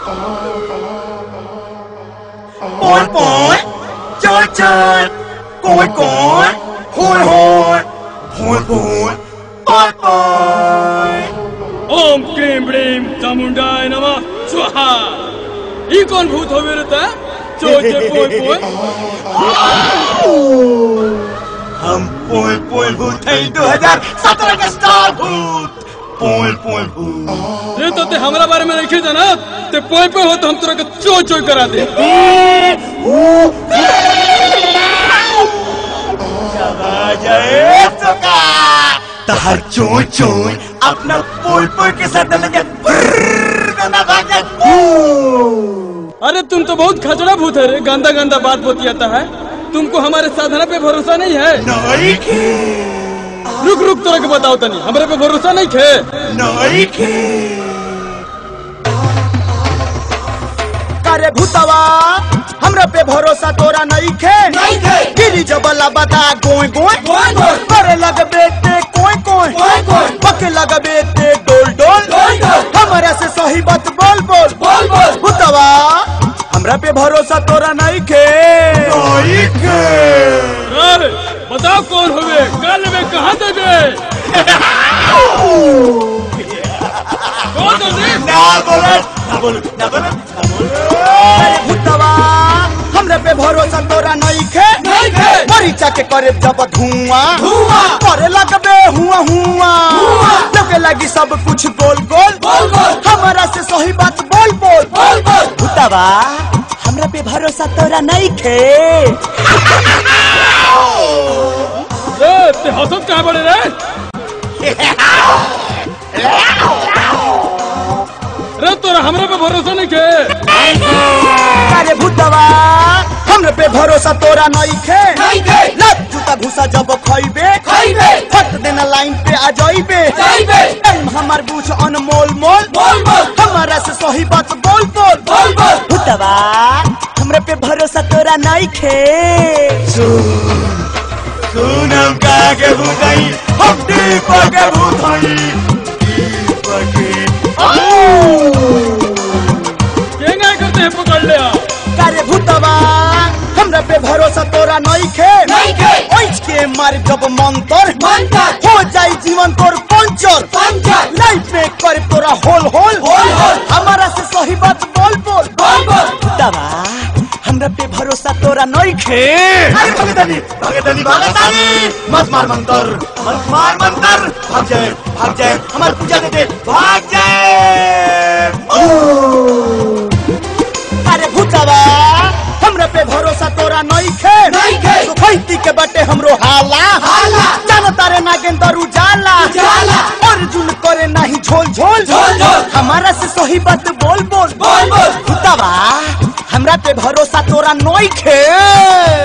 Poi poi, chơi chơi, cối cối, hôi hôi, hôi hôi, poi poi. ओम क्रीम ब्रीम चामुंडाय नमः स्वाहा। ये कौन भूत हो बेटा? चोचे पोय पोय। हम पोय पोय भूत हैं 2017 का स्टार भूत। पोय पोय भूत। ये तो ते हमारा बारे में नहीं जाना। ते पोय पोय हो तो हम तेरा का चोय चोय करा दे। तहर चोय चोय अपना पोय पोय के साथ लगे अरे तुम तो बहुत खचड़ा भूत है रे, गंदा गंदा बात बतियाता है। तुमको हमारे साधना पे भरोसा नहीं है? नहीं खे। रुक रुक तोरा के बताओ तनी, हमारे पे भरोसा नहीं खे? नहीं खे। करे भूतवा हमरा पे भरोसा तोरा नहीं खे? नहीं खे। गिरी जबला बता गोय गोय गोय गोय करे लग बेटे कोय कोय गोय गोय पके लग बेटे डोल डोल गोय गोय हमरा से सही बात बोल बोल बोल बोल भूतवा हमरा पे भरोसा तोरा नहीं खे? नहीं खे। अरे बताओ कौन होवे, कल में कहाँ देवे? कौन देवे? ना बोलो ना बोलो ना बोलो ना बोलो। अरे भूतवा हमरा पे भरोसा तोरा नहीं खे? नहीं खे। मरीचा के करे जब धुआं धुआं करे लगबे हुआ हुआ लगे लगी सब कुछ गोल गोल बोल बोल हमारा से सही बात बोल बोल बोल बोल भूतवा हमरा पे भरोसा तोरा नहीं खे? ते हंसत कहाँ बड़े रे? रे तोरा हमरा पे भरोसा नहीं खे? अरे भूतवा हमरा पे भरोसा तोरा नहीं खे? नहीं खे। लत जूता भूसा जब खइबे खाइबे फट देना लाइन पे आ जाइबे जाइबे टाइम हमार बुझ अनमोल मोल बोल बोल हमारा से सही बात बोल बोल बोल बोल भूतवा हमरा पे भरोसा तोरा नहीं खे? सुन हम कहाँ के भूत हैं, हम दीपक के भूत हैं। दीपक के केंगा करते हैं पकड़ लिया? करे भूतवा हमरा पे भरोसा तोरा नहीं खे? नहीं खे। ओइच के मार जब मंतर मंतर हो जाई जीवन तोर पंचर पंचर लाइफ में करे तोरा होल होल होल होल हमारा से सही बात बोल बोल बोल बोल भूतवा हमरा पे भरोसा तोरा नहीं खे? अरे भगतानी भगतानी भगतानी मत मार मंतर मत मार मंतर भाग जाए हमारी पूजा देते भाग जाए। अरे भूतवा हमरा पे भरोसा तोरा नहीं खे? नहीं खे। सुखैती के बटे हमरो हाला हाला जानो तारे नागेंद्र उजाला उजाला अर्जुन करे नहीं झोल झोल झोल झोल हमारा से सही बात बोल बोल बोल बोल भूतवा हमरा पे भरोसा तोरा नहीं खे?